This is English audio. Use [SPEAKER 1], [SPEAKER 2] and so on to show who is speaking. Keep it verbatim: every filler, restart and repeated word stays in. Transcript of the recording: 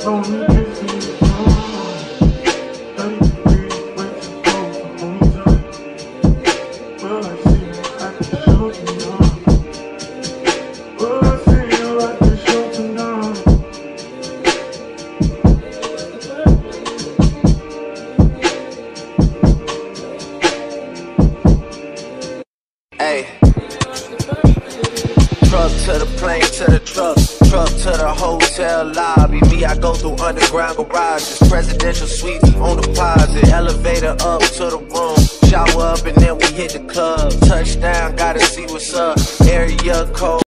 [SPEAKER 1] Hey, truck to the plane, to the truck, truck to the hotel lobby. Me, I go through underground garages, presidential suites on deposit, elevator up to the room, shower up and then we hit the club. Touchdown, gotta see what's up, area code.